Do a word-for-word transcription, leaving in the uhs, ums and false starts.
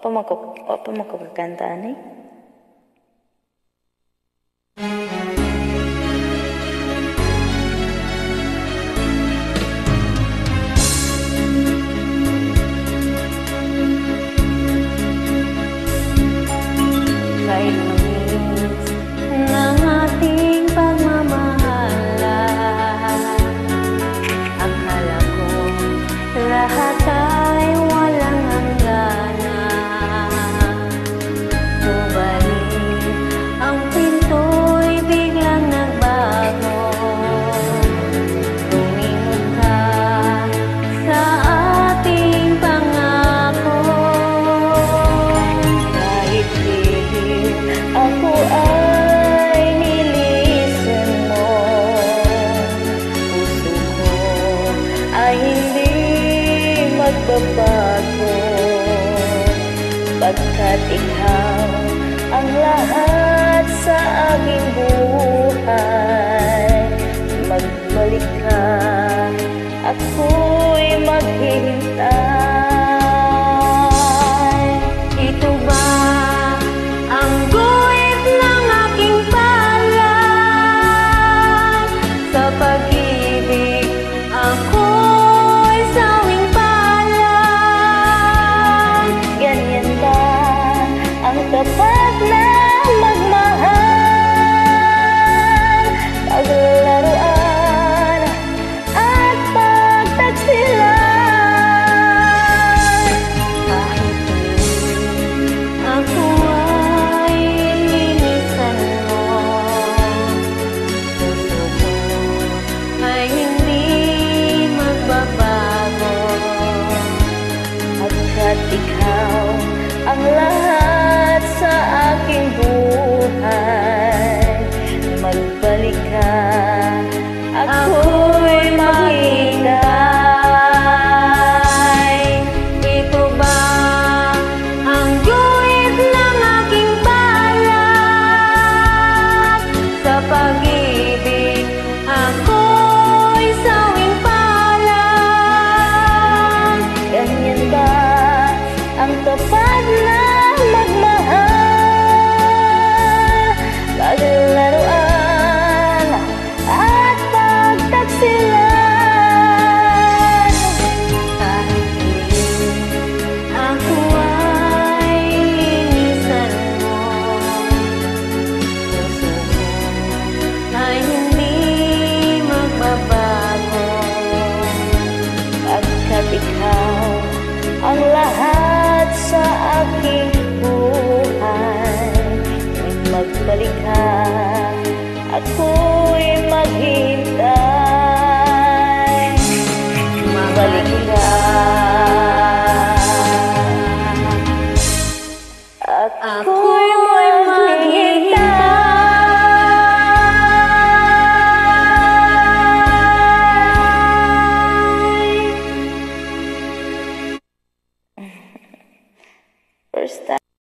Apa man ko, apa man ko kakantaan eh? Kahit mamiss ng ating pagmamahalan, akala ko lahat ay walang hangganan. Subalit ang pinto'y biglang nagbago. Lumingon ka sa ating pangako. Kahit di ako ay nilisan mo, puso ko ay hindi magbabago. Pagkat ikaw ang lahat sa aking buhay, magbalik ka, ako'y maghihintay. Ito ba ang guhit ng aking palad? Sa pag-ibig ako'y sawing palad. Ganyan ba ang tapat na magmahal? Paglaruan at pagtaksilan. Kahit di ako ay linisan mo, puso ko ay hindi magbabago. Pagkat ikaw ang lahat sa aking buhay, magbalik ka, ako'y maghihintay. Ito ba ang guhit ng aking balat? Sa pag-ibig ako'y sawing palad. Ganyan ba ang tapat na magmahal? Paglaruan at pagtaksilan. Kahit di ako ay linisan mo, puso ko ay hindi magbabago. Pagkat ikaw ang lahat sa akin